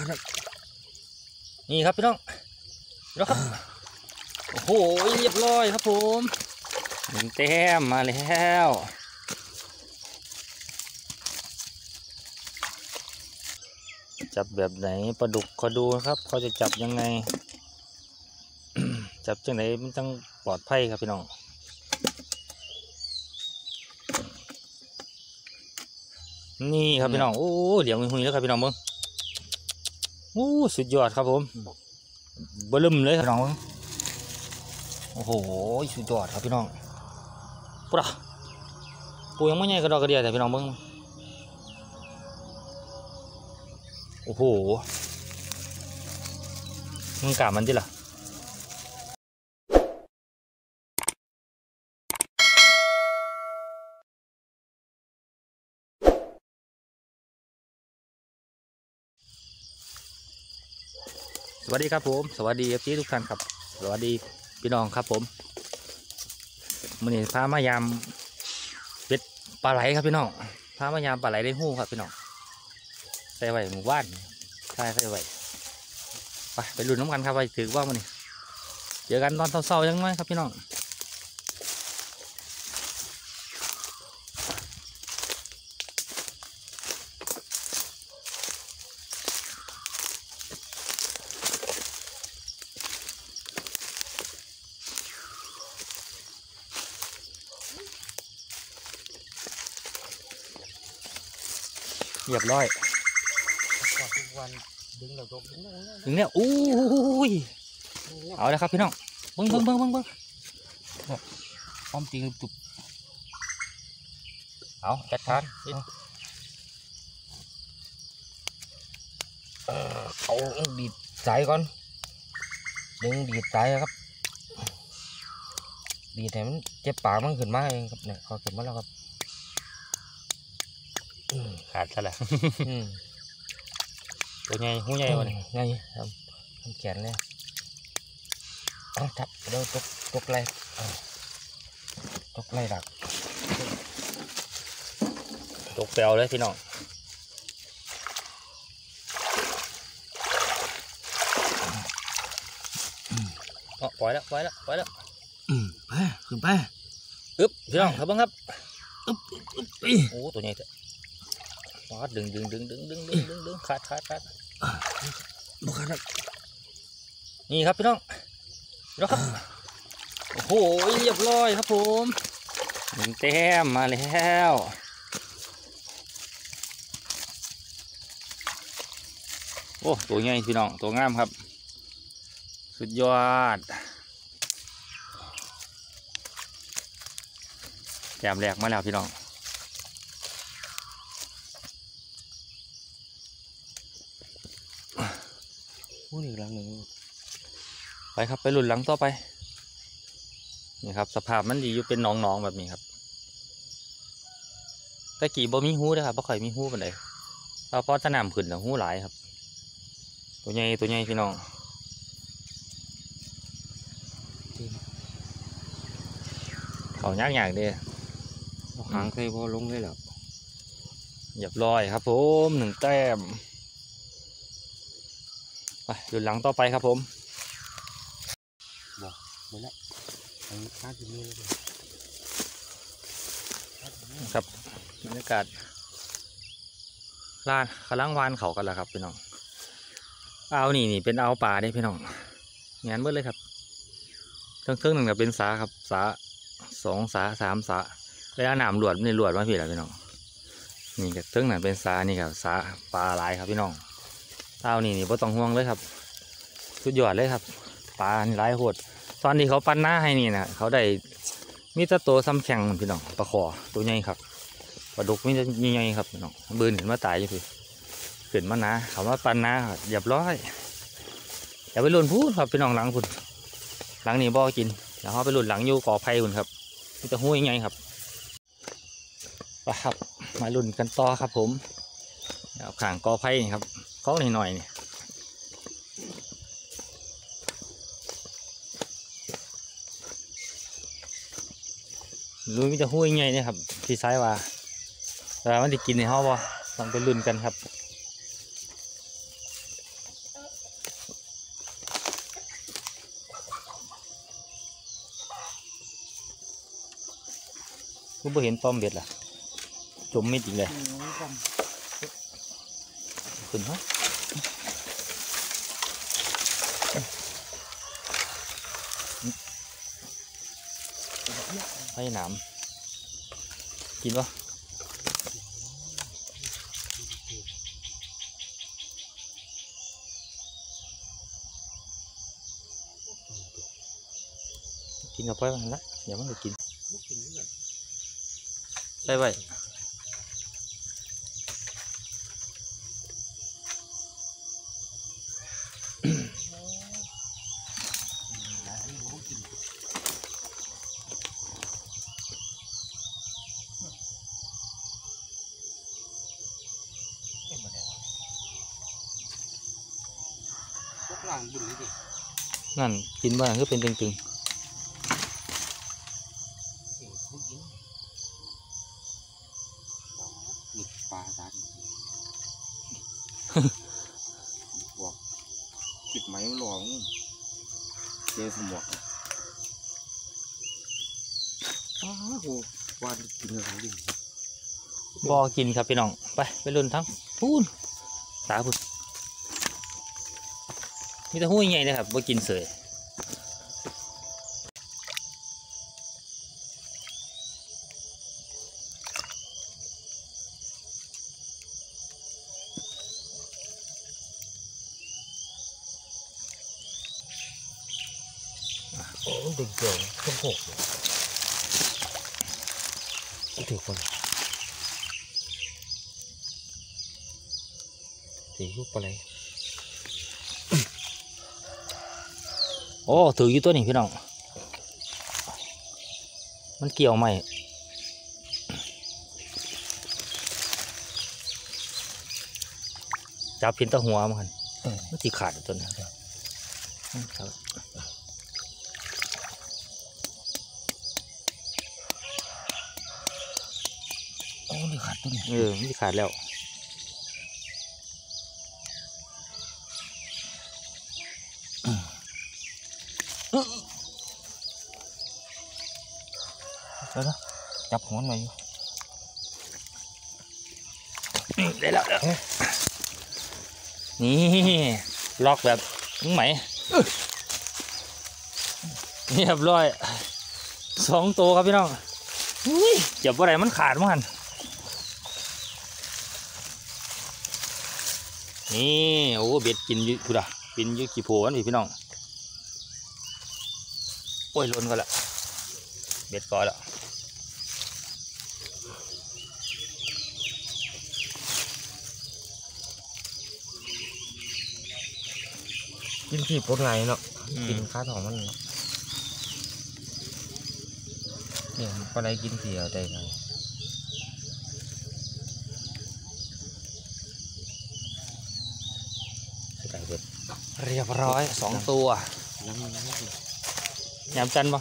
นี่ครับพี่น้องแล้วครับโอ้โหเรียบร้อยครับผม1 แต้มมาแล้วจับแบบไหนปลาดุกเขาดูครับเขาจะจับยังไง จับจังไหนมันต้องปลอดภัยครับพี่น้องนี่ครับพี่น้องโอ้เหลียงหุยๆแล้วครับพี่น้องเบิ้งโอ้สุดยอดครับผมเบิ่มเลยครับพี่น้องโอ้โหสุดยอดครับพี่น้องปุ๊บปูยังไม่ใหญ่กระดอกกระเดียแต่พี่น้องเบิ้งโอ้โหมึงกล้ามันดิล่ะสวัสดีครับผมสวัสดีพี่ทุกท่านครับสวัสดีพี่น้องครับผมมื้อนี้พามายามเป็ดปลาไหลครับพี่น้องพามายามปลาไหลได้หู้ครับพี่น้องใส่ไว้หมู่บ้านใส่ไว้ไปลุ้นน้ำกันครับไปถือว่ามื้อนี้เจอกันตอนเช้าๆยังไงครับพี่น้องเรียบร้อยดึงเนี่ยอู้ยเอาเลยครับพี่น้องเบิ้งพร้อมตีจุบเอาจัดการเอาดีดสายก่อนดึงดีดสายครับดีดแต่มันเจ็บปากมันขึ้นมาเองครับเนี่ยเขาขึ้นมาแล้วครับขาดซะแล้วตัวใหญ่หูใหญ่วะเนี่ยใหญ่ครับมันแขนเลยทับเดี๋ยวตกไรดักตกเปลวเลยพี่น้องปล่อยแล้วไปขึ้นไปอึ๊บพี่น้องครับบ้างครับอึ๊บโอ้ตัวใหญ่เถอะดึงขาดบุขาดครับนี่ครับพี่น้องแล้วครับโอ้โหเรียบร้อยครับผม1 แต้มมาแล้วโอ้ตัวใหญ่พี่น้องตัวงามครับสุดยอดแต้มแรกมาแล้วพี่น้องอีกหลังหนึ่งไปครับไปหลุดหลังต่อไปนี่ครับสภาพมันดีอยู่เป็นน้องๆแบบนี้ครับแต่กี่บ่มีหูนะครับบ่ค่อยมีหูกันเลยเพราะสนามขึ้นแล้วหูหลายครับตัวใหญ่พี่น้องเขายากๆเด้หางเคยพอลงเลยหรอเรียบร้อยครับผม1 แต้มไปหยุดหลังต่อไปครับผมบอกหมดแล้วครับบรรยากาศลานกำลังวานเขากันแล้วครับพี่น้องเอานี่เป็นเอาป่าได้พี่น้องงานเบิดเลยครับเครื่องหนึ่งเป็นสาครับสา2 สา 3 สาเวลาหนามหลวดนี่หลวดมาพี่แล้วพี่น้องนี่กับเครื่องหนึ่งเป็นสานี่ครับสาปลาหลายครับพี่น้องเอานี่บ่ต้องห่วงเลยครับสุดยอดเลยครับปลาหลายโหดตอนที่เขาปั้นหน้าให้นี่นะเขาได้มีตะโตซ้ำแข็งพี่น้องปลาคอตัวใหญ่ครับปลาดุกมีจะใหญ่ครับพี่น้องบืนขึ้นมาตายอยู่พี่ขึ้นมานะเขาว่าปั้นหน้าเรียบร้อยอย่าไปหล่นพูดครับพี่น้องหลังคุณหลังนี้บ่กินแล้วเขาไปหล่นหลังอยู่ก่อไผ่คุณครับมีแต่หูใหญ่ครับไปครับมาหล่นกันต่อครับผมเอาข่างก่อไผ่ครับเขาหน่อยนี่รู้มิจะหุ้ยไงเนี่ยครับพี่ซ้ายว่าแต่มันจะกินในห้องบ่ต้องไปลุ้นกันครับคุณบ่เห็นป้อมเบ็ดล่ะจมมิดอีกเลยขึ้นฮะให้หนามกินปะกินกับไปมันละเดี๋ยวมันจะกินใส่ไว้นั่นกินบ้างก็เป็นตึงปลาตาบอกจิบไหมมันหลวงเจอสมองอ้าววานกินอะไรดิบ่กินครับพี่น้องไปลุ่นทั้งพูนตาพุ่นมีแต่หู้ใหญ่เลยครับบ่กินเสยโอ้เด็กเก่งต้องหกไม่ถือคนถือลูกอะไรโอ้ถืออยู่ตัวนี้พี่น้องมันเกี่ยวไหมจับพินตะหัวมันมันสีขาดตัวนี้ครับโอ้นี่ขาดตัวนี้มันสีขาดแล้วแล้วนะจับหัวหน่อยได้แล้วนี่ล็อกแบบมึงไหมเรียบร้อย2 ตัวครับพี่น้องจับอะไรมันขาดมั้งนี่โอ้เบ็ดกินอยู่พูดอ่ะกินอยู่กี่โผล่กันพี่น้องโอ้ยล้นกันละเบ็ดก่อนละกินที่ปนไหลเนาะกินข้าวของมันเนาะเนี่ยปลาไหลกินเสียได้ไงใส่เบ็ดเรียบร้อย2 ตัวยำจันปะ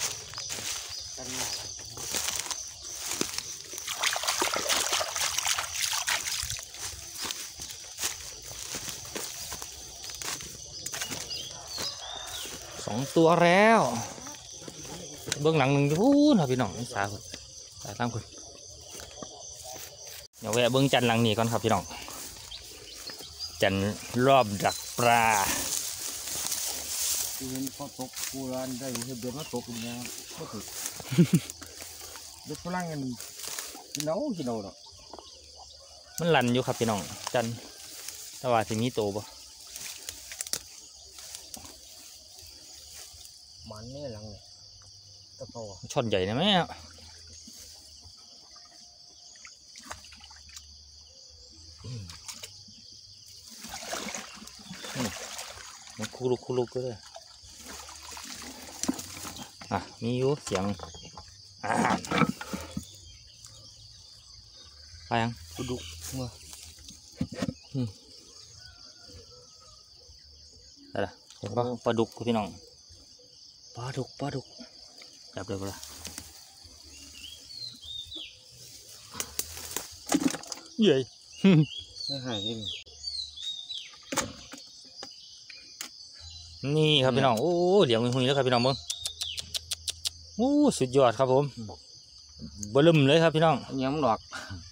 2 ตัวแล้วเบื้องหลังหนึ่งพูนครับพี่น้องสาคุณสาตามคุณเดี๋ยวแวะเบื้องจันหลังนี้ก่อนครับพี่น้องจันรอบดักปลาเห็นเขาตกกูร้านได้เห็นเดือดมาตกอย่างเงี้ยก็ถือเด็กฝรั่งกันกินเอาเนาะมันลันอยู่ครับพี่น้องจันแต่ว่าสิมีโตบ่มันเนี่ยหลังเนี่ยตะโตช่อนใหญ่นะแม่มันคูลุกก็ได้มีอยู่เสียงไปยังกูดุเมื่ออะไรเห็นปะปลาดุกพี่น้องปลาดุกจับเลยปะเย้ยไม่หายนี่นี่ครับพี่น้องโอ้เหลี่ยมหุยแล้วครับพี่น้องมึงโอ้สุดยอดครับผมบลึมเลยครับพี่น้องย้ำดอก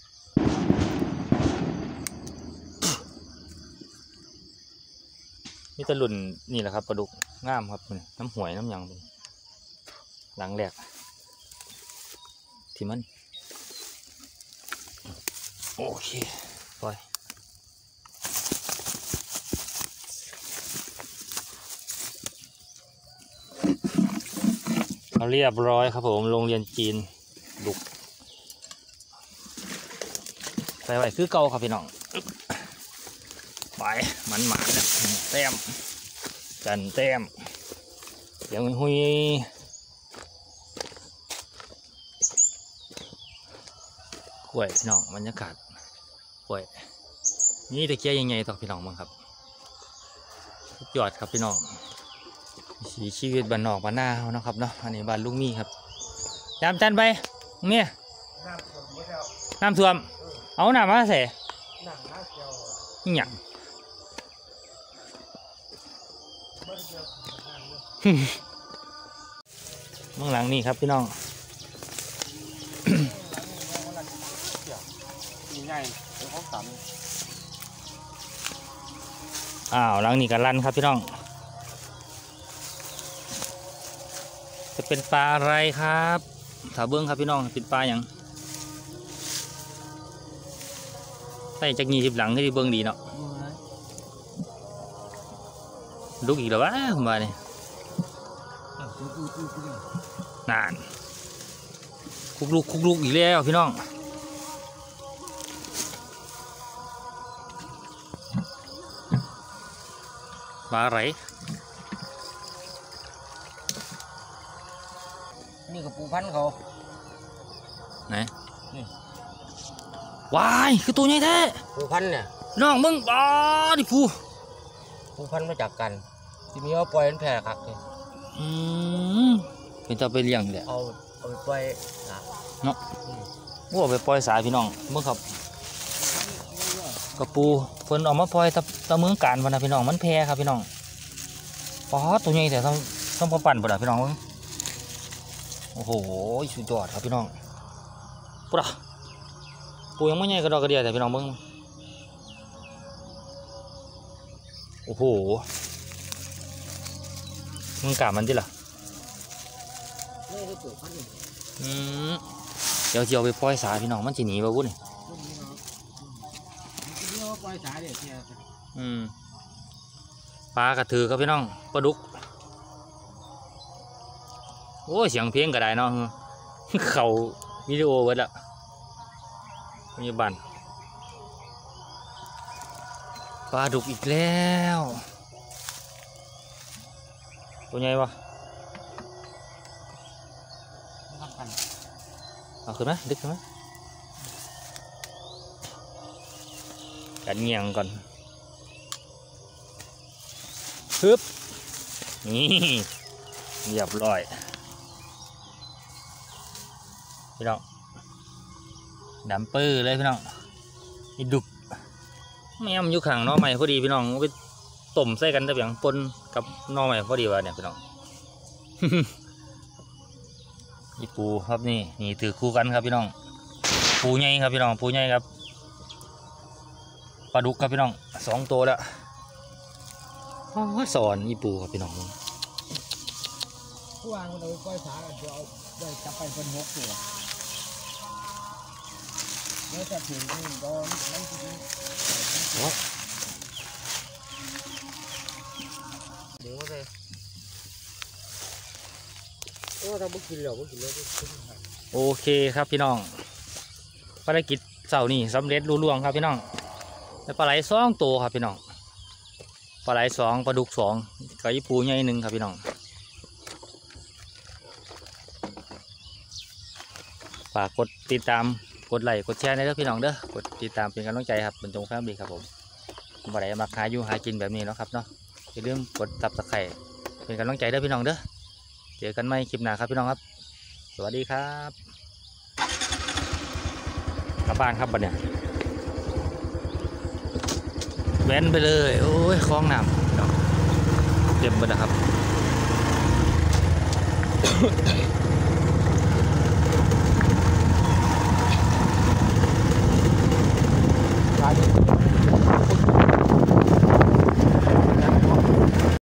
นี่ตะลุ่นนี่แหละครับปลาดุกงามครับน้ำหวยน้ำหยังหลังแรกที่มันโอเคปล่อยเราเรียบร้อยครับผมโรงเรียนจีนดุกใส่ไว้คือเก่าครับพี่น้องไปมันหมาเนี่ยแต้มจันแต้มเดี๋ยวหุยกล้วยพี่น้องบรรยากาศกล้วยนี่ตะเกียบยังไงต่อพี่น้องมั้งครับสุดยอดครับพี่น้องสีชีวิตบ้านนอกบ้านหน้าเขานะครับเนาะอันนี้บ้านลุงมี่ครับยามจันไปเนี่ยน้ำท่วมเอาน้ำมาใส่นี่หยังเมืองหลังนี่ครับพี่น้องง่ายๆเขาตันอ้าวหลังนี่กันลั่นครับพี่น้องจะเป็นปลาอะไรครับถาเบิ้งครับพี่น้องเป็นปลาอย่างใส่จาก20หลังให้เบิ้งดีเนาะลุกอีกแล้ววะผมว่าเนี่ยนานคุกลุกอีกแล้วพี่น้องปลาอะไรนี่กับปูพันเขาไหนวายคือตัวใหญ่แท้ปูพันเนี่ยน้องมึงปลาดิฟูปูพันมาจากกันที่มีเอาปล่อยมันแผ่คักเลยเป็นตัวไปเลี้ยงแหละเอาไปปล่อยนะว่าไปปล่อยสายพี่น้องเมื่อครับกระปูเพิ่นเอามาปล่อยตะเมืองการวันนะพี่น้องมันแพครับพี่น้องปลาตัวใหญ่แต่ต้องพอปั่นปะพี่น้องโอ้โหสุดยอดครับพี่น้องปุ๊บปูยังไม่ใหญ่กระดอกกระเดียแต่พี่น้องเบิ่งโอ้โหมึงกล้ามันดิล่ะเดี๋ยวเอาไปปล่อยสายพี่น้องมันจะหนีมาวุ้นปลากระถือครับพี่น้องปลาดุกโอ้เสียงเพลงก็ได้เนาะเขาวิดีโอไว้แล้วมีบันปลาดุกอีกแล้วตัวใหญ่ปะเอาขึ้นไหมดึกขึ้นไหมกันเงียงก่อนฮึบนี่เรียบร้อยพี่น้องดำปื้อเลยพี่น้องนี่ดุกแม่มันอยู่ข้างน้อใหม่พอดีพี่น้องไปต้มใส่กันแต่อย่างปนกับน้อใหม่พอดีวะเนี่ยพี่น้อง นี่ปูครับนี่ถือคู่กันครับพี่น้องปูใหญ่ครับพี่น้องปูใหญ่ครับปลาดุกครับพี่น้อง2 ตัวแล้วสอนนี่ปูครับพี่น้องผู้วางมันเอาไปปล่อยสาเดี๋ยวเอาไปจับไปเป็น6 ตัวแล้วจะถึงนี่ก็นั่นจริงเดี๋ยวเลยโอ้ถ้าบุกินแล้วโอเคครับพี่น้องภารกิจเสาร์นี้สำเร็จรุ่ล่วงครับพี่น้องแล้วปลาไหล2 ตัวครับพี่น้องปลาไหล2ปลาดุก2กับยี่ปูใหญ่1ครับพี่น้องฝากกดติดตามกดไลค์กดแชร์นะครับพี่น้องเด้อกดติดตามเป็นกำลังใจครับบรรจงแฟมิลี่ครับผมปลาไหลมาหาอยู่หากินแบบนี้เนาะครับเนาะอย่าลืมกดซับสไครต์เป็นกำลังใจเด้อพี่น้องเด้อเจอกันใหม่คลิปหน้าครับพี่น้องครับสวัสดีครับกลับบ้านครับบัดเนี่ยแว้นไปเลยโอ้ยคลองน้ำเต็มหมดนะครับ